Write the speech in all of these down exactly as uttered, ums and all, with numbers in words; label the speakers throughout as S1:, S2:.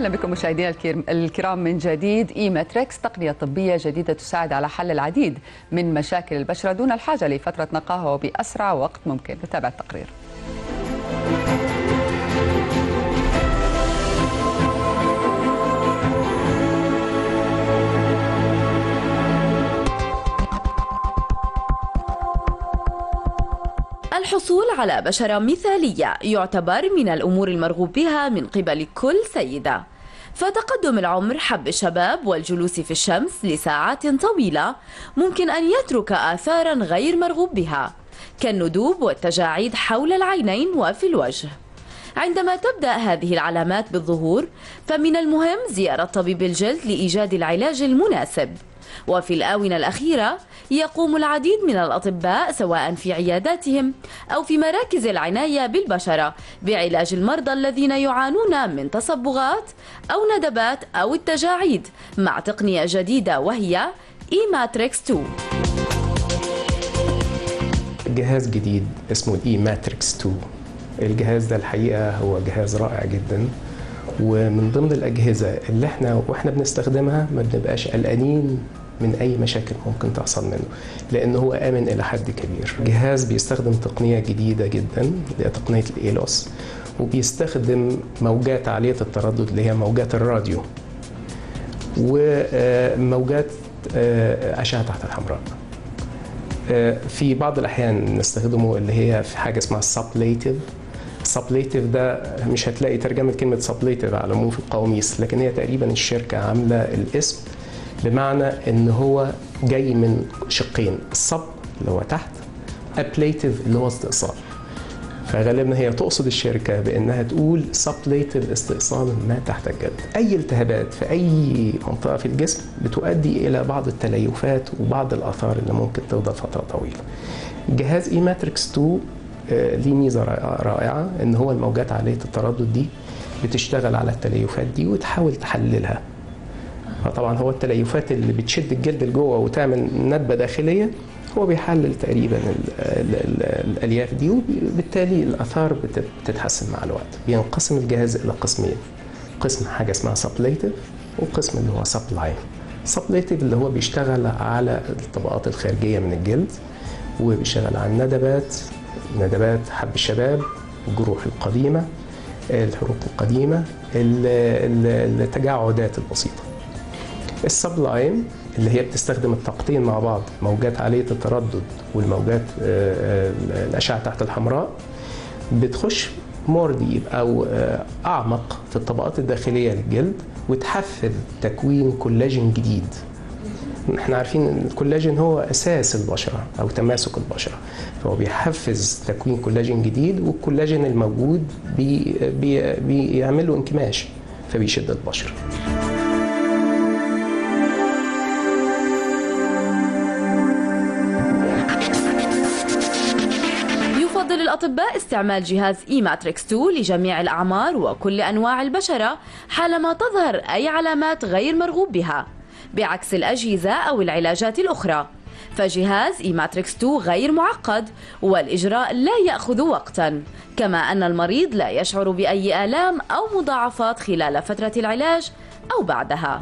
S1: أهلا بكم مشاهدينا الكرام من جديد. إي ماتريكس تقنية طبية جديدة تساعد على حل العديد من مشاكل البشرة دون الحاجة لفترة نقاهة وبأسرع وقت ممكن. نتابع التقرير.
S2: الحصول على بشرة مثالية يعتبر من الأمور المرغوب بها من قبل كل سيدة، فتقدم العمر، حب الشباب والجلوس في الشمس لساعات طويلة ممكن أن يترك آثارا غير مرغوب بها كالندوب والتجاعيد حول العينين وفي الوجه. عندما تبدأ هذه العلامات بالظهور فمن المهم زيارة طبيب الجلد لإيجاد العلاج المناسب. وفي الآونة الأخيرة يقوم العديد من الأطباء سواء في عياداتهم أو في مراكز العناية بالبشرة بعلاج المرضى الذين يعانون من تصبغات أو ندبات أو التجاعيد مع تقنية جديدة وهي إي ماتريكس اثنين.
S3: جهاز جديد اسمه الإي ماتريكس اثنين. الجهاز ده الحقيقة هو جهاز رائع جدا، ومن ضمن الأجهزة اللي احنا واحنا بنستخدمها ما بنبقاش قلقانين من أي مشاكل ممكن تحصل منه، لأن هو آمن إلى حد كبير. جهاز بيستخدم تقنية جديدة جدا اللي هي تقنية الإيلوس، وبيستخدم موجات عالية التردد اللي هي موجات الراديو وموجات أشعة تحت الحمراء. في بعض الأحيان نستخدمه اللي هي في حاجة اسمها السابليتيف. السابليتيف ده مش هتلاقي ترجمة كلمة سابليتيف على العموم في القواميس، لكن هي تقريبا الشركة عاملة الاسم بمعنى ان هو جاي من شقين، السب اللي هو تحت، ابليتيف اللي هو استئصال. فغالبا هي تقصد الشركة بانها تقول سابليتيف استئصال ما تحت الجلد. اي التهابات في اي منطقة في الجسم بتؤدي الى بعض التليفات وبعض الاثار اللي ممكن تفضل فترة طويلة. جهاز إي ماتريكس اثنين ليه ميزة رائعة، ان هو الموجات عالية التردد دي بتشتغل على التليفات دي وتحاول تحللها. فطبعا هو التليفات اللي بتشد الجلد لجوه وتعمل ندبة داخلية هو بيحلل تقريبا ال ال ال الألياف دي، وبالتالي الآثار بتتحسن مع الوقت. بينقسم الجهاز إلى قسمين، قسم حاجة اسمها سبليتيف وقسم اللي هو سبلايم. سبليتيف اللي هو بيشتغل على الطبقات الخارجية من الجلد، وبيشتغل على الندبات، ندبات حب الشباب، الجروح القديمة، الحروق القديمة، التجاعدات البسيطة. السبلايم اللي هي بتستخدم الطاقتين مع بعض، موجات عالية التردد والموجات الأشعة تحت الحمراء، بتخش مور ديب أو أعمق في الطبقات الداخلية للجلد وتحفز تكوين كولاجين جديد. احنا عارفين ان الكولاجين هو اساس البشره او تماسك البشره، فهو بيحفز تكوين كولاجين جديد، والكولاجين الموجود بي بي بيعمل له انكماش فبيشد البشره.
S2: يفضل الأطباء استعمال جهاز إي ماتريكس اثنين لجميع الأعمار وكل أنواع البشرة حالما تظهر أي علامات غير مرغوب بها، بعكس الأجهزة أو العلاجات الأخرى. فجهاز إي ماتريكس اثنين غير معقد والإجراء لا يأخذ وقتا، كما أن المريض لا يشعر بأي آلام أو مضاعفات خلال فترة العلاج أو بعدها.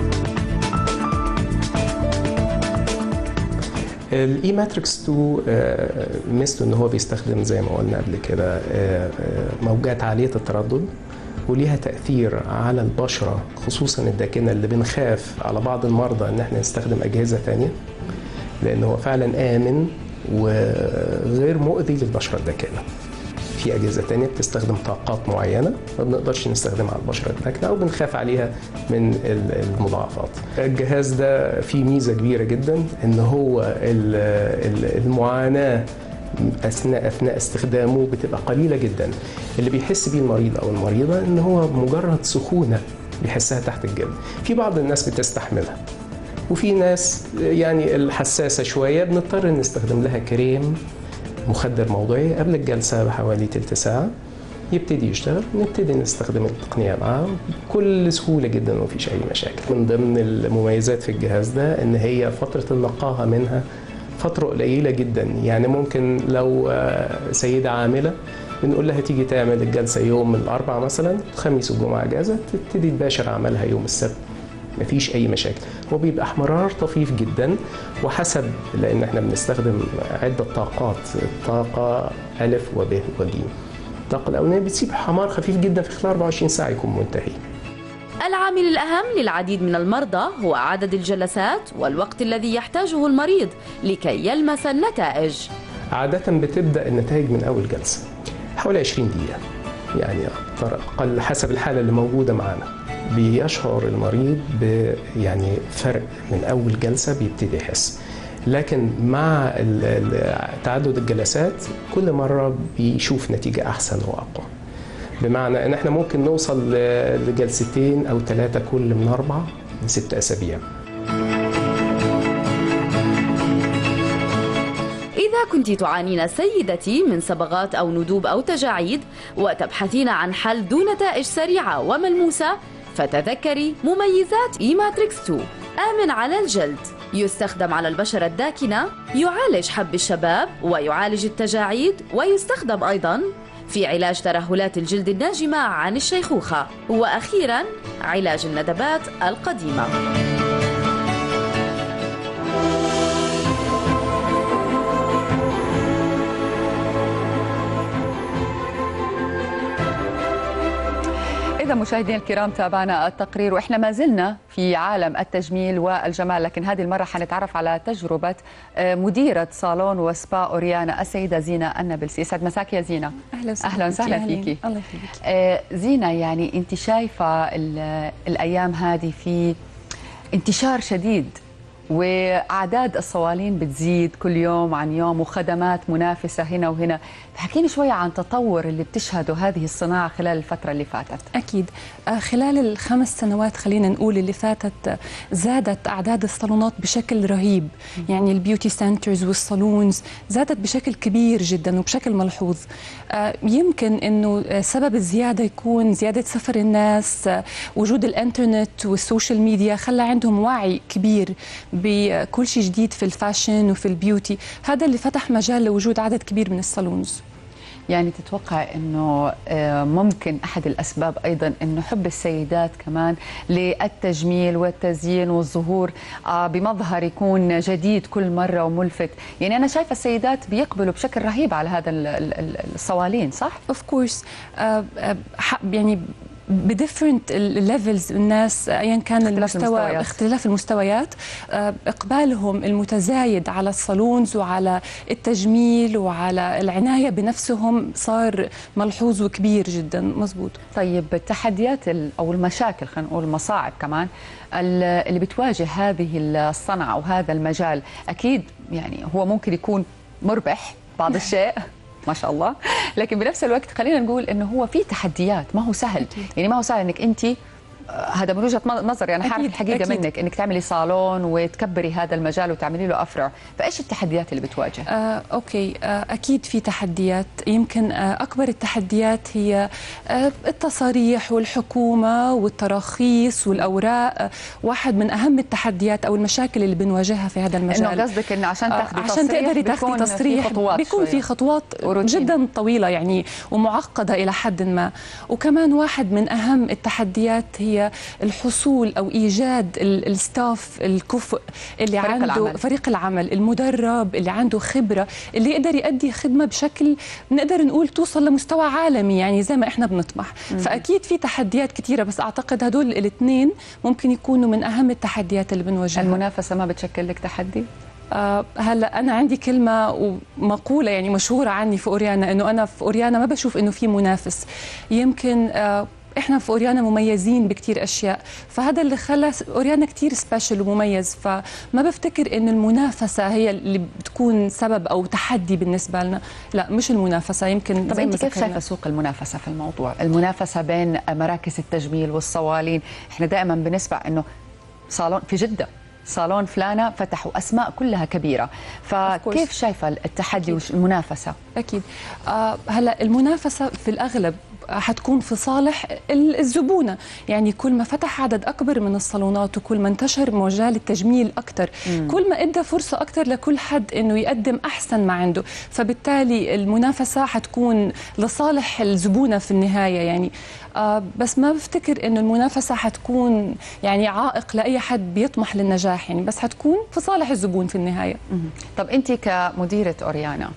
S3: الإي ماتريكس اثنين مثله ان هو بيستخدم زي ما قلنا قبل كده موجات عالية التردد، وليها تأثير على البشرة خصوصا الداكنة، اللي بنخاف على بعض المرضى ان احنا نستخدم أجهزة تانية لأنه هو فعلا آمن وغير مؤذي للبشرة الداكنة. في أجهزة تانية بتستخدم طاقات معينة ما بنقدرش نستخدمها على البشرة الداكنة أو بنخاف عليها من المضاعفات. الجهاز ده فيه ميزة كبيرة جدا، ان هو المعاناة أثناء أثناء استخدامه بتبقى قليلة جدا. اللي بيحس بيه المريض أو المريضة إن هو مجرد سخونة بيحسها تحت الجلد. في بعض الناس بتستحملها، وفي ناس يعني الحساسة شوية بنضطر نستخدم لها كريم مخدر موضعي قبل الجلسة بحوالي تلت ساعة يبتدي يشتغل، نبتدي نستخدم التقنية معاه بكل سهولة جدا ومفيش أي مشاكل. من ضمن المميزات في الجهاز ده إن هي فترة النقاهة منها فترة قليلة جدا، يعني ممكن لو سيدة عاملة بنقول لها تيجي تعمل الجلسه يوم الاربعاء مثلا، الخميس والجمعه اجازه، تبتدي تباشر عملها يوم السبت، مفيش اي مشاكل. هو بيبقى احمرار طفيف جدا وحسب، لان احنا بنستخدم عده طاقات، الطاقه الف وب وج. الطاقه الاولانيه بتسيب حمار خفيف جدا في خلال أربعة وعشرين ساعه يكون منتهي.
S2: العامل الأهم للعديد من المرضى هو عدد الجلسات والوقت الذي يحتاجه المريض لكي يلمس النتائج.
S3: عادة بتبدأ النتائج من أول جلسة حوالي عشرين دقيقة، يعني أقل حسب الحالة اللي موجودة معانا. بيشعر المريض ب يعني فرق من أول جلسة بيبتدي يحس، لكن مع تعدد الجلسات كل مرة بيشوف نتيجة أحسن وأقوى. بمعنى ان احنا ممكن نوصل لجلستين او ثلاثه كل من اربعه لست اسابيع.
S2: إذا كنت تعانين سيدتي من صبغات أو ندوب أو تجاعيد وتبحثين عن حل ذو نتائج سريعة وملموسة، فتذكري مميزات إيماتريكس اثنين. آمن على الجلد، يستخدم على البشرة الداكنة، يعالج حب الشباب ويعالج التجاعيد، ويستخدم أيضاً في علاج ترهلات الجلد الناجمة عن الشيخوخة، وأخيراً علاج الندبات القديمة.
S1: إذا مشاهدينا الكرام تابعنا التقرير وإحنا ما زلنا في عالم التجميل والجمال، لكن هذه المرة حنتعرف على تجربة مديرة صالون وسبا أوريانا السيدة زينة النابلسي. يسعد مساك يا زينة.
S4: أهلا وسهلا.
S1: أهلا وسهلا فيكي.
S4: الله يخليك.
S1: آه زينة، يعني أنت شايفة الأيام هذه في انتشار شديد وأعداد الصوالين بتزيد كل يوم عن يوم وخدمات منافسة هنا وهنا، فحكيني شوية عن تطور اللي بتشهده هذه الصناعة خلال الفترة اللي فاتت.
S4: أكيد خلال الخمس سنوات خلينا نقول اللي فاتت زادت أعداد الصالونات بشكل رهيب، يعني البيوتي سنترز والصالونز زادت بشكل كبير جدا وبشكل ملحوظ. يمكن أنه سبب الزيادة يكون زيادة سفر الناس، وجود الانترنت والسوشيال ميديا خلى عندهم وعي كبير بكل شيء جديد في الفاشن وفي البيوتي، هذا اللي فتح مجال لوجود عدد كبير من الصالونز.
S1: يعني تتوقع أنه ممكن أحد الأسباب أيضا أنه حب السيدات كمان للتجميل والتزيين والظهور بمظهر يكون جديد كل مرة وملفت؟ يعني أنا شايفة السيدات بيقبلوا بشكل رهيب على هذا الصوالين، صح؟
S4: Of course. يعني بديفرنت الليفلز الناس ايا كان المستوى، اختلاف المستويات، اقبالهم المتزايد على الصالونز وعلى التجميل وعلى العنايه بنفسهم صار ملحوظ وكبير جدا. مزبوط.
S1: طيب التحديات او المشاكل، خلينا نقول المصاعب كمان اللي بتواجه هذه الصنعه وهذا المجال، اكيد يعني هو ممكن يكون مربح بعض الشيء ما شاء الله، لكن بنفس الوقت خلينا نقول انه هو في تحديات، ما هو سهل. أكيد. يعني ما هو سهل انك انت، هذا من وجهه نظري انا حابه الحقيقه أكيد. منك انك تعملي صالون وتكبري هذا المجال وتعملي له افرع، فايش التحديات اللي بتواجه؟
S4: آه، اوكي آه، اكيد في تحديات. يمكن آه، اكبر التحديات هي آه، التصاريح والحكومه والتراخيص والاوراق. آه، واحد من اهم التحديات او المشاكل اللي بنواجهها في هذا المجال،
S1: انه قصدك انه عشان تاخذي
S4: آه، عشان تقدري تاخذي تصريح بيكون في خطوات جدا طويله يعني ومعقده الى حد ما. وكمان واحد من اهم التحديات هي الحصول او ايجاد الستاف الكفء اللي فريق عنده العمل. فريق العمل المدرب اللي عنده خبره، اللي يقدر يؤدي خدمه بشكل نقدر نقول توصل لمستوى عالمي، يعني زي ما احنا بنطمح. مم. فاكيد في تحديات كثيره، بس اعتقد هدول الاثنين ممكن يكونوا من اهم التحديات اللي بنواجهها.
S1: المنافسه ما بتشكل لك تحدي؟
S4: آه هلا انا عندي كلمه ومقوله يعني مشهوره عني في أوريانا، انه انا في أوريانا ما بشوف انه في منافس. يمكن آه احنا في أوريانا مميزين بكتير اشياء، فهذا اللي خلى أوريانا كتير سبيشل ومميز، فما بفتكر انه المنافسه هي اللي بتكون سبب او تحدي بالنسبه لنا، لا مش المنافسه. يمكن
S1: طب انت كيف شايفه سوق المنافسه في الموضوع؟ المنافسه بين مراكز التجميل والصوالين، احنا دائما بنسمع انه صالون في جده، صالون فلانة فتحوا أسماء كلها كبيرة، فكيف شايفة التحدي والمنافسة؟
S4: أكيد. آه هلا المنافسة في الأغلب حتكون في صالح الزبونه، يعني كل ما فتح عدد اكبر من الصالونات وكل ما انتشر مجال التجميل اكثر، كل ما ادى فرصه اكثر لكل حد انه يقدم احسن ما عنده، فبالتالي المنافسه حتكون لصالح الزبونه في النهايه يعني. آه بس ما بفتكر انه المنافسه حتكون يعني عائق لاي حد بيطمح للنجاح يعني، بس حتكون في صالح الزبون في النهايه.
S1: طب انت كمديره اوريانا،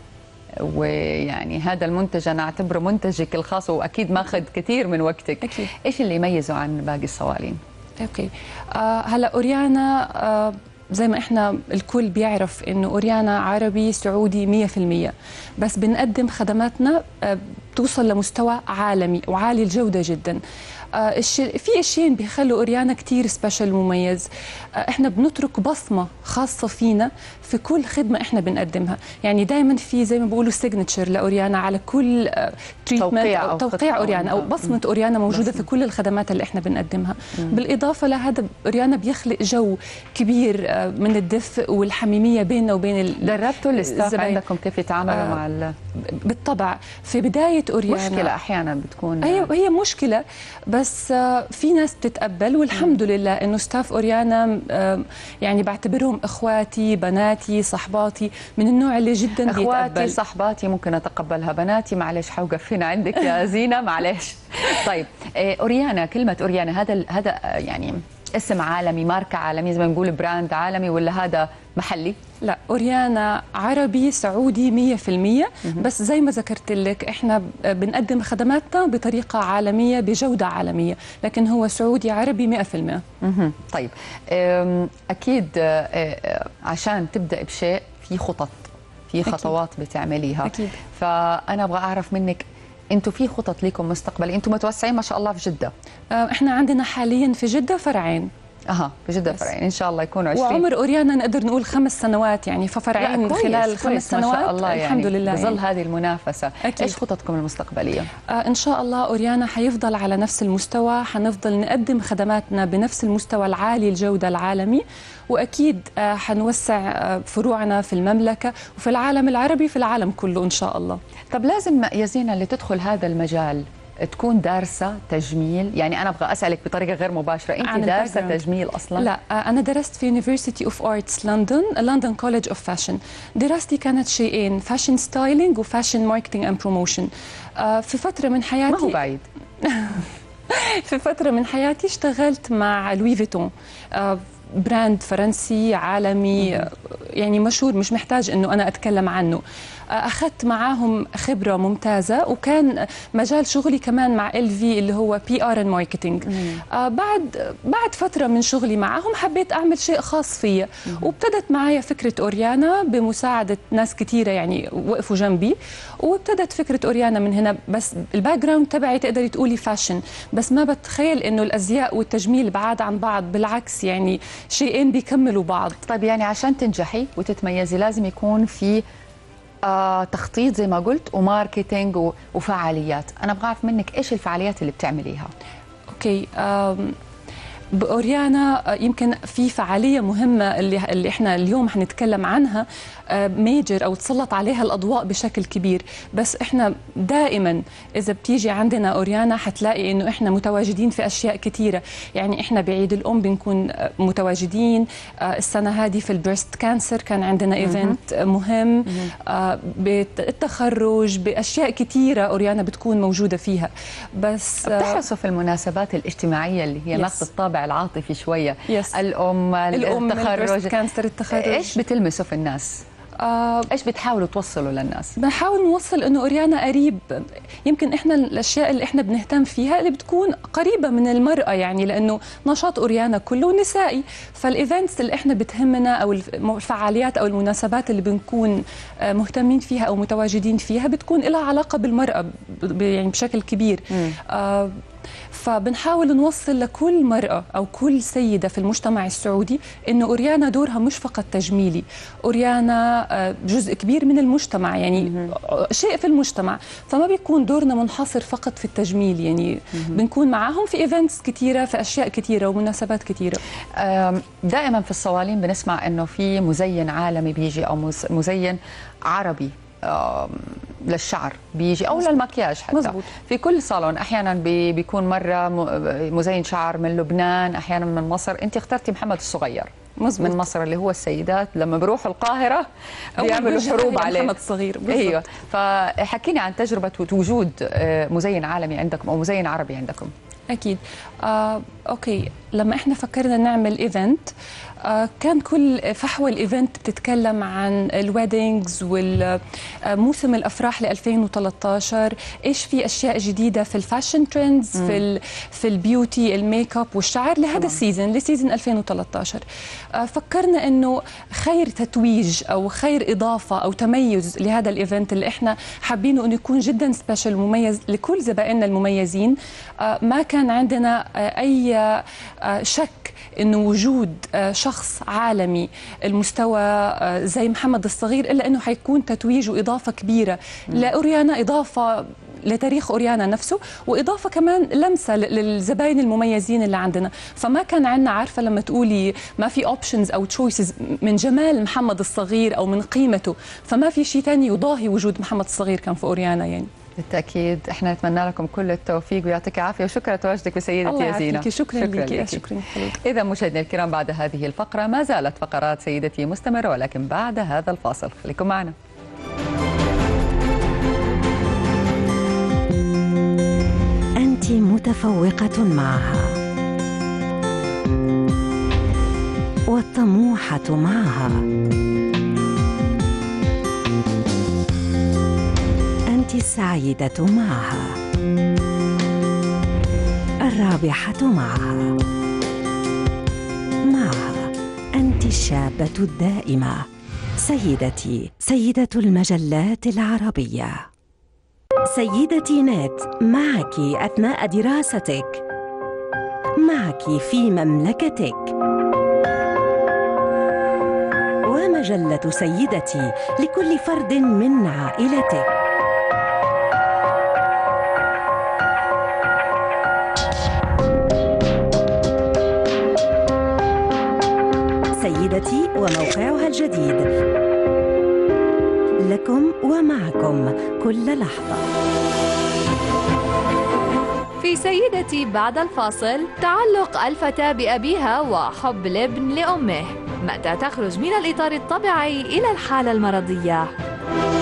S1: ويعني هذا المنتج انا اعتبره منتجك الخاص واكيد ماخذ كثير من وقتك، أكيد. ايش اللي يميزه عن باقي الصوالين؟
S4: اوكي آه هلا اوريانا آه زي ما احنا الكل بيعرف انه اوريانا عربي سعودي مية في المية، بس بنقدم خدماتنا آه بتوصل لمستوى عالمي وعالي الجوده جدا. آه في اشياء بيخلوا اوريانا كثير سبيشال مميز. آه احنا بنترك بصمه خاصه فينا في كل خدمه احنا بنقدمها، يعني دائما في زي ما بيقولوا سيجنتشر لاوريانا على كل آه تريتمنت او توقيع اوريانا او بصمه اوريانا موجوده في كل الخدمات اللي احنا بنقدمها. مم. بالاضافه لهذا اوريانا بيخلق جو كبير آه من الدفء والحميميه بيننا وبين
S1: دربتوا الاستاف عندكم كيف يتعاملوا آه مع ال...
S4: بالطبع في بدايه اوريانا
S1: مشكله احيانا بتكون
S4: هي هي مشكله، بس في ناس بتتقبل والحمد لله انه ستاف اوريانا يعني بعتبرهم اخواتي بناتي صحباتي من النوع اللي جدا بيتقبل.
S1: اخواتي صحباتي ممكن اتقبلها، بناتي معلش حوقف هنا عندك يا زينه معلش. طيب اوريانا، كلمه اوريانا هذا هذا يعني اسم عالمي، ماركه عالميه زي ما نقول براند عالمي، ولا هذا محلي؟
S4: لا اوريانا عربي سعودي مية في المية، بس زي ما ذكرت لك احنا بنقدم خدماتنا بطريقه عالميه بجوده عالميه، لكن هو سعودي عربي مية في المية.
S1: طيب اكيد عشان تبدا بشيء في خطط، في خطوات أكيد. بتعمليها أكيد. فانا ابغى اعرف منك انتم في خطط لكم مستقبلي؟ انتم متوسعين ما شاء الله في جده.
S4: احنا عندنا حاليا في جده فرعين.
S1: اها في جده فرعين، ان شاء الله يكونوا عشرين.
S4: وعمر اوريانا نقدر نقول خمس سنوات يعني، ففرعين
S1: كويس
S4: خلال
S1: كويس
S4: خمس سنوات
S1: ما شاء الله يعني
S4: الحمد لله
S1: بظل يعني. هذه المنافسه أكيد. ايش خططكم المستقبليه؟
S4: آه ان شاء الله اوريانا حيفضل على نفس المستوى، حنفضل نقدم خدماتنا بنفس المستوى العالي الجوده العالمي، واكيد آه حنوسع آه فروعنا في المملكه وفي العالم العربي في العالم كله ان شاء الله.
S1: طب لازم يا زينه اللي تدخل هذا المجال تكون دارسة تجميل؟ يعني أنا أبغى أسألك بطريقة غير مباشرة، أنت دارسة تجميل أصلاً؟
S4: لا أنا درست في University of Arts لندن، لندن College of Fashion. دراستي كانت شيئين، فاشن ستايلينج وفاشن ماركتينج أند بروموشن. في فترة من حياتي
S1: ما هو بعيد
S4: في فترة من حياتي اشتغلت مع لوي فيتون، براند فرنسي عالمي يعني مشهور، مش محتاج انه انا اتكلم عنه. اخذت معاهم خبره ممتازه، وكان مجال شغلي كمان مع ال في اللي هو بي ار ان ماركتينج. بعد بعد فتره من شغلي معاهم حبيت اعمل شيء خاص فيا، وابتدت معايا فكره اوريانا بمساعده ناس كثيره يعني وقفوا جنبي، وابتدت فكره اوريانا من هنا. بس الباك جراوند تبعي تقدري تقولي فاشن، بس ما بتخيل انه الازياء والتجميل بعاد عن بعض، بالعكس يعني شيئين بيكملوا بعض.
S1: طيب يعني عشان تنجحي وتتميزي لازم يكون في آه تخطيط زي ما قلت وماركتينج وفعاليات. انا ابغى اعرف منك ايش الفعاليات اللي بتعمليها؟
S4: اوكي بأوريانا يمكن في فعالية مهمة اللي اللي احنا اليوم حنتكلم عنها ميجر او تسلط عليها الاضواء بشكل كبير، بس احنا دائما اذا بتيجي عندنا أوريانا حتلاقي انه احنا متواجدين في اشياء كثيرة. يعني احنا بعيد الام بنكون متواجدين، السنة هذه في البريست كانسر كان عندنا ايفنت مهم، بالتخرج باشياء كثيرة أوريانا بتكون موجودة فيها. بس
S1: بتحرصوا في المناسبات الاجتماعية اللي هي نفس الطابع العاطفي شوية،
S4: يس.
S1: الام
S4: الام
S1: التخرج
S4: كانسر التخرج،
S1: ايش بتلمسوا في الناس؟ آه ايش بتحاولوا توصلوا للناس؟
S4: بنحاول نوصل انه أوريانا قريب. يمكن احنا الاشياء اللي احنا بنهتم فيها اللي بتكون قريبه من المراه، يعني لانه نشاط أوريانا كله نسائي، فالايفنتس اللي احنا بتهمنا او الفعاليات او المناسبات اللي بنكون مهتمين فيها او متواجدين فيها بتكون لها علاقه بالمراه يعني بشكل كبير. آه فبنحاول نوصل لكل مرأة أو كل سيدة في المجتمع السعودي إنه أوريانا دورها مش فقط تجميلي، أوريانا جزء كبير من المجتمع، يعني شيء في المجتمع، فما بيكون دورنا منحصر فقط في التجميل، يعني بنكون معاهم في إيفنتس كتيرة، في أشياء كتيرة ومناسبات كتيرة.
S1: دائما في الصوالين بنسمع إنه في مزين عالمي بيجي أو مزين عربي للشعر بيجي او مزبوط. للمكياج حتى مزبوط. في كل صالون احيانا بي بيكون مره مزين شعر من لبنان، احيانا من مصر. انت اخترتي محمد الصغير مزبوط. من مصر، اللي هو السيدات لما بيروحوا القاهره بيعملوا حروب عليه
S4: محمد الصغير.
S1: ايوه. فحكيني عن تجربه وجود مزين عالمي عندكم او مزين عربي عندكم.
S4: اكيد. آه، اوكي، لما احنا فكرنا نعمل ايفنت آه، كان كل فحوى الايفنت بتتكلم عن الويدنجز والموسم الافراح ل ألفين وثلاثة عشر، ايش في اشياء جديده في الفاشن ترندز، في ال في البيوتي، الميك اب والشعر لهذا السيزون، لسيزون ألفين وثلاثة عشر. آه، فكرنا انه خير تتويج او خير اضافه او تميز لهذا الايفنت اللي احنا حابينه انه يكون جدا سبيشال ومميز لكل زبائننا المميزين. آه، ما كان عندنا آه، اي آه، شك انه وجود آه، شخص عالمي المستوى زي محمد الصغير الا انه حيكون تتويج واضافه كبيره لاوريانا، اضافه لتاريخ اوريانا نفسه، واضافه كمان لمسه للزباين المميزين اللي عندنا. فما كان عندنا، عارفه لما تقولي ما في اوبشنز او تشويسز من جمال محمد الصغير او من قيمته، فما في شيء ثاني يضاهي وجود محمد الصغير كان في اوريانا. يعني
S1: بالتأكيد احنا نتمنى لكم كل التوفيق ويعطيك العافية، وشكرا لتواجدك بسيدتي يا زينة.
S4: شكرا لك. شكرا.
S1: إذا مشاهدينا الكرام، بعد هذه الفقرة ما زالت فقرات سيدتي مستمرة، ولكن بعد هذا الفاصل خليكم معنا.
S5: أنت متفوقة معها والطموحة معها، أنت السعيدة معها، الرابحة معها، معها أنت الشابة الدائمة، سيدتي، سيدة المجلات العربية. سيدتي نت، معك أثناء دراستك، معك في مملكتك. ومجلة سيدتي لكل فرد من عائلتك. سيدتي وموقعها الجديد، لكم ومعكم كل لحظة.
S6: في سيدتي بعد الفاصل، تعلق الفتاة بأبيها وحب الابن لأمه، متى تخرج من الإطار الطبيعي إلى الحالة المرضية؟